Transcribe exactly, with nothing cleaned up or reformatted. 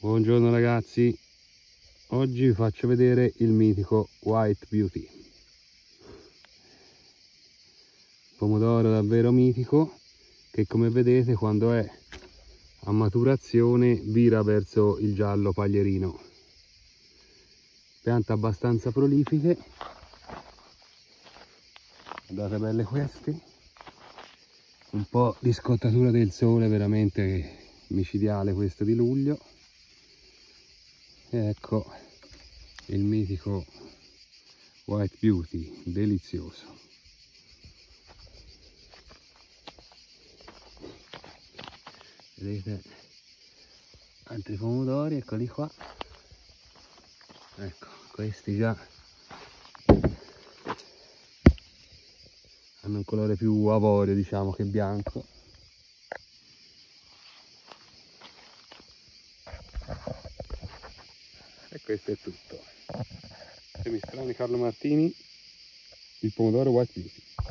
Buongiorno ragazzi, oggi vi faccio vedere il mitico White Beauty, pomodoro davvero mitico che, come vedete, quando è a maturazione vira verso il giallo paglierino. Piante abbastanza prolifiche, guardate belle queste, un po' di scottatura del sole veramente micidiale questo di luglio. Ecco il mitico White Beauty, delizioso. Vedete altri pomodori, eccoli qua. Ecco, questi già hanno un colore più avorio, diciamo, che bianco. E questo è tutto. Semistrani Carlo Martini, il pomodoro White Beauty.